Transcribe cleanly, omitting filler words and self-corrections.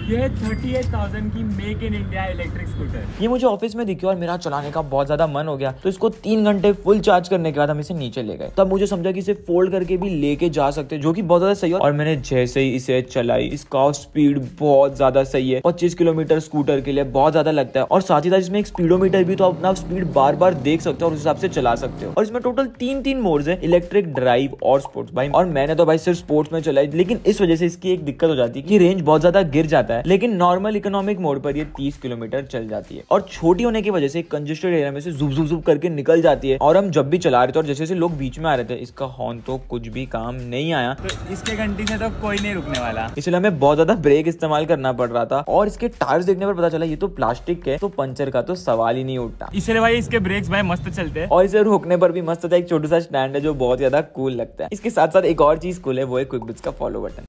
ये 38,000 की make in India electric scooter. ये मुझे ऑफिस में दिखी और मेरा चलाने का बहुत ज्यादा मन हो गया, तो इसको 3 घंटे फुल चार्ज करने के बाद हम इसे नीचे ले गए। तब मुझे समझा कि इसे फोल्ड करके भी लेके जा सकते हैं, जो कि बहुत ज्यादा सही है। और मैंने जैसे ही इसे चलाई, इसका स्पीड बहुत ज्यादा सही है। 25 किलोमीटर स्कूटर के लिए बहुत ज्यादा लगता है। और साथ ही साथ इसमें एक स्पीडोमीटर भी, तो आप अपना स्पीड बार बार देख सकते हो और उस हिसाब से चला सकते हो। और इसमें टोटल 3 मोड्स है, इलेक्ट्रिक, ड्राइव और स्पोर्ट्स। भाई और मैंने तो भाई सिर्फ स्पोर्ट्स में चलाई, लेकिन इस वजह से इसकी एक दिक्कत हो जाती है कि रेंज बहुत ज्यादा गिर जाता है। लेकिन नॉर्मल इकोनॉमिक मोड पर ये 30 किलोमीटर चल जाती है। और छोटी होने की वजह से कंजेस्टेड एरिया में से जुप जुप जुप करके निकल जाती है। और हम जब भी चला रहे थे और जैसे जैसे लोग बीच में आ रहे थे, इसका हॉर्न तो कुछ भी काम नहीं आया। तो इसके घंटी से तो कोई नहीं रुकने वाला, इसलिए हमें बहुत ज्यादा ब्रेक इस्तेमाल करना पड़ रहा था। और इसके टायर्स देखने पर पता चला ये तो प्लास्टिक के, तो पंचर का तो सवाल ही नहीं उठता। इसलिए भाई इसके ब्रेक्स भाई मस्त चलते हैं। और इसे रोकने पर भी मस्त था, एक छोटा सा स्टैंड है जो बहुत ज्यादा कूल लगता है। इसके साथ साथ एक और चीज कूल है, वो है क्विक बिट्स का फॉलो बटन।